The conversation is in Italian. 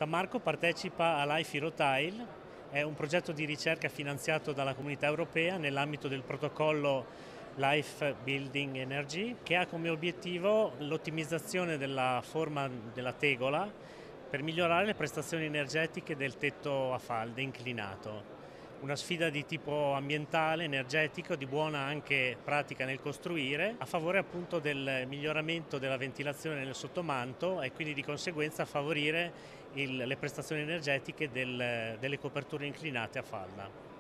San Marco partecipa a Life Tile, è un progetto di ricerca finanziato dalla Comunità Europea nell'ambito del protocollo Life Building Energy, che ha come obiettivo l'ottimizzazione della forma della tegola per migliorare le prestazioni energetiche del tetto a falde inclinato. Una sfida di tipo ambientale, energetico, di buona anche pratica nel costruire, a favore appunto del miglioramento della ventilazione nel sottomanto e quindi di conseguenza favorire le prestazioni energetiche delle coperture inclinate a falda.